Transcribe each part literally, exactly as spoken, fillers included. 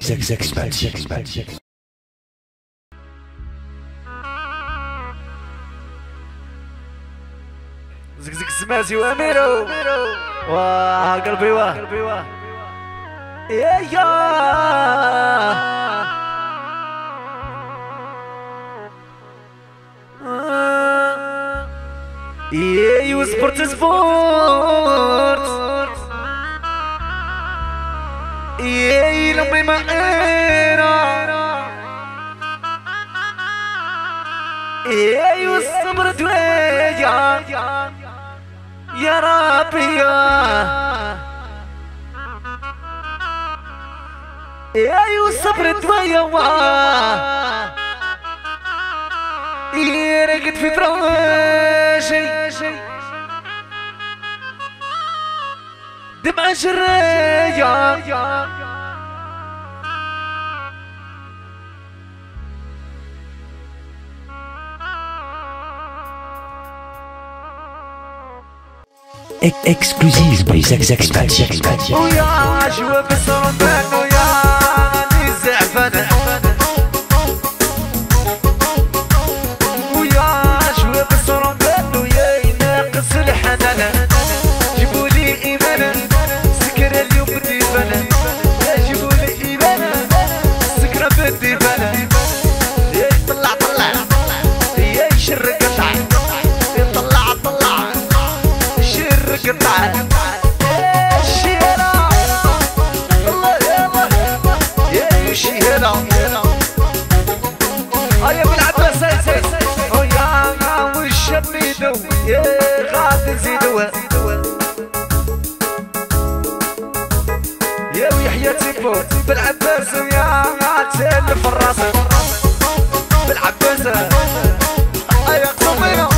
زقزق سماسي واميرو واه قلبي واه قلبي واه يا يا يا سبورت سبورت يا لمي ما يا الصبر دويا يا ربي يا الصبر دويا يا رقد في فراشي دمع شرية Exclusive by Zak Zak Spat. ويا جواب السرطان ويا راني زعفانة ويا جواب السرطان ويا يناقص الحنان جيبولي إيمانا سكرة اليوم بالديفانة جيبولي إيمانا سكرة بالديفانة يا طلع طلع يا يشر قطع يطلع طلع شر قطع الشيرة الله يلا يا يشيرة هيا بالعباس هاي ويا والشميدو يا غادي نزيدو يا ويحيى تيبو بالعباس ويا تلف الراس بالعباس هيا قصومينا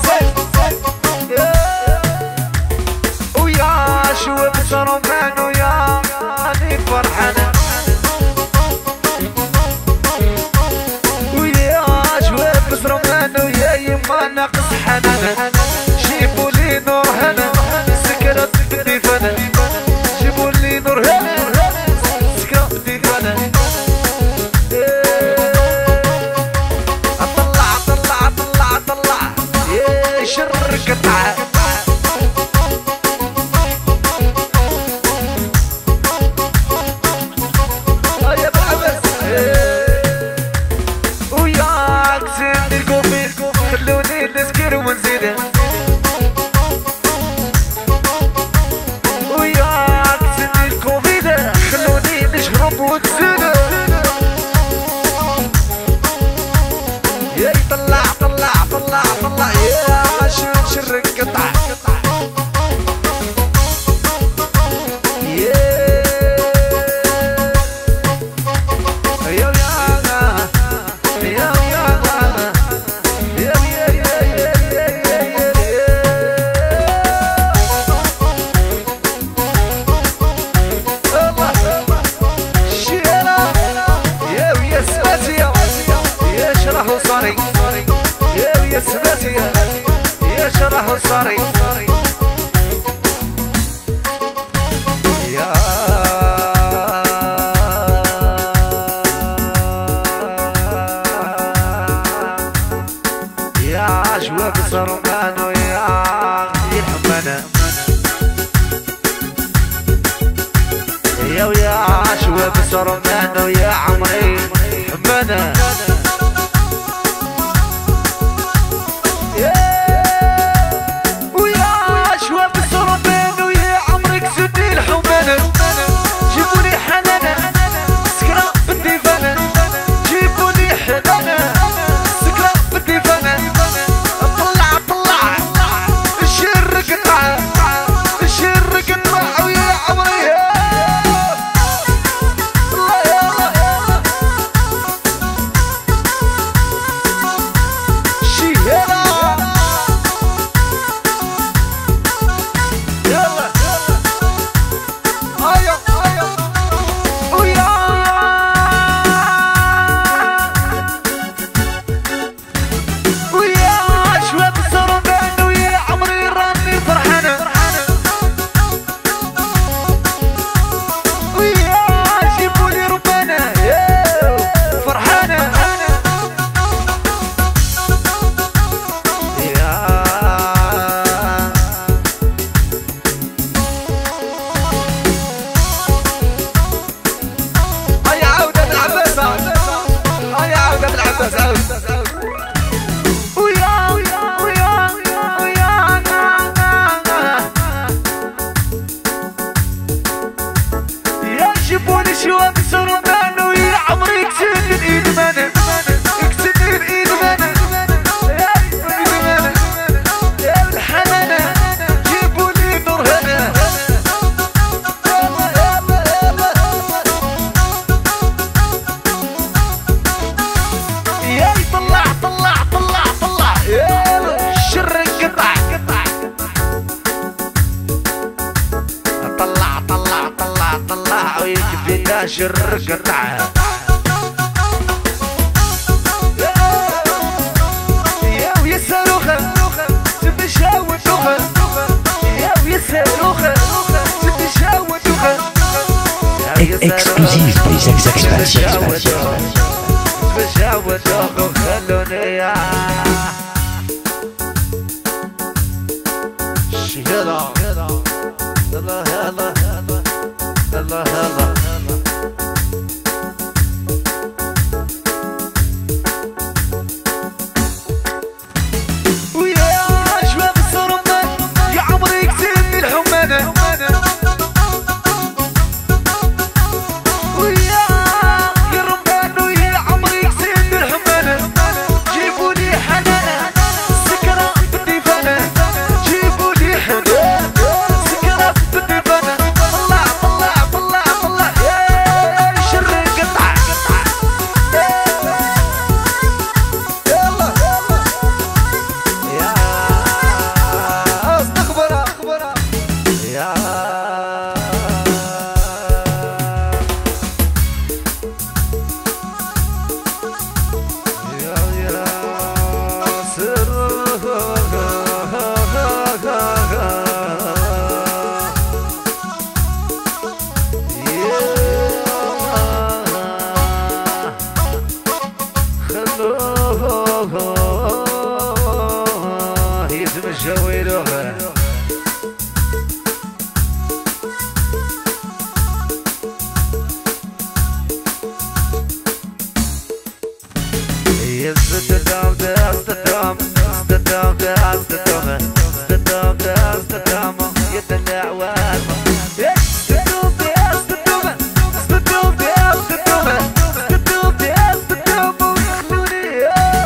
ويا شو بسرمان ويا اني فرحانة ويا شو بسرمان ويا يما ناقص حنان جيبوا لي نور هنا سكرت بالديفانة جيبوا لي نور هنا سكرت بالديفانة اطلع اطلع اطلع اطلع يا شر قطعة خلوني نسكر ونزيد وياك سني الكوفيد خلوني نشرب ونزيد يا طلع طلع طلع طلع يا شر شر قطع يا ويا سباسية يا شرح وصاري يا يا جواب صرمان ويا الحمانة يا ويا جواب صرمان ويا عمري حمانة جيبولي حنانة سكرة بالديفانة جيبولي حنانة سكرة بالديفانة طلع طلع الشر قطع الشر قطع ويا عمري الله يلا قطع ويكفينا شر قطع يا ويا صاروخة تمشى ودوخة يا ويا صاروخة تمشى ودوخة Exclusive pour les Zak Zak Spatch. تمشى ودوخة خلوني يا شهرة الله الله الله الله ويا شباب الصرمان يا عمري كتبني الحمانة ويا يا الرمان ويا عمري كتبني الحمانة جيبوا لي حنانة سكرة بالديفانة جيبوا لي حنانة سكرة بالديفانة طلع طلع طلع طلع يا شر قطع يلا يا استخبرها يا يا سر خلوه يتمشى ويروح يستدام يستدام يستدام يستدام يستدام يستدام يدلع واسمه يستدام يستدام يستدام يستدام يستدام يستدام ويخلوني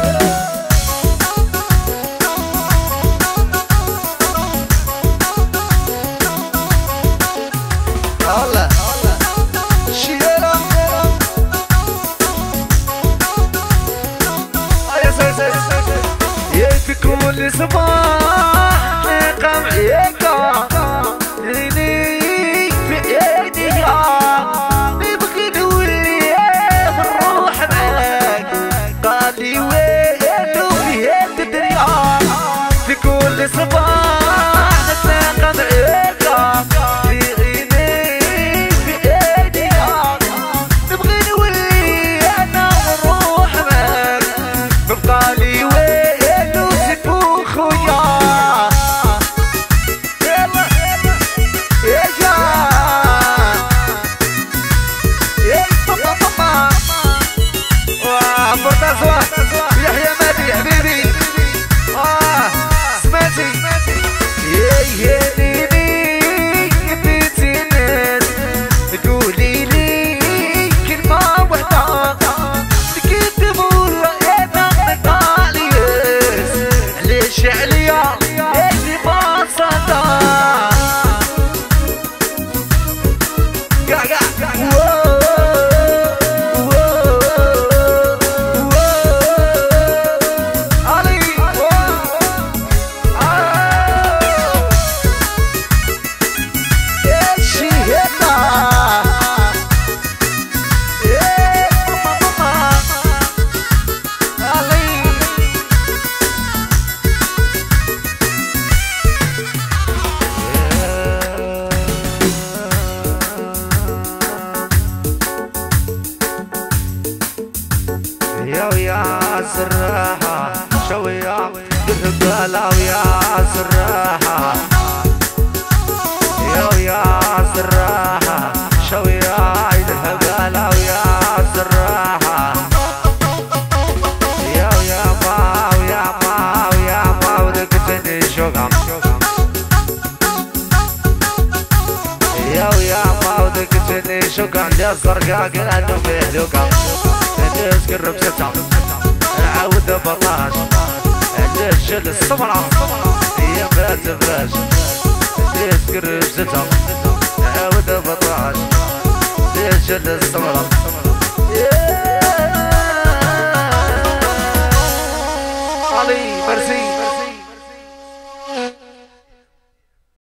الله شيرا في كل صباح قام عيقا ليني في ايدي نبغي نولي نروح معاك قال لي وين في يد الدنيا في كل صباح نتلاقى معيقا ليني في ايدي نبغي نولي انا نروح معاك ببقى لي وين يحيى مادي حبيبي اه سمعتي يا يهنيني بيتي ناس قولي لي كلمة وحدة كنت مرة يا نقطع لي ليش عليا اللي ما صدى قاع قاع يا ويا الراحة شوية الهبالة ويا الراحة يا ويا الراحة شوية الهبالة ويا الراحة يا ويا ما ويا ما ويا ما ودقتني شوقة يا ويا ما ودقتني شوقة عندي الزرقاء قلنا فيه لوقة نسكر بستة عاود بطاش نشل الصمرة هي ما تبلاش نسكر بستة عاود بطاش نشل الصمرة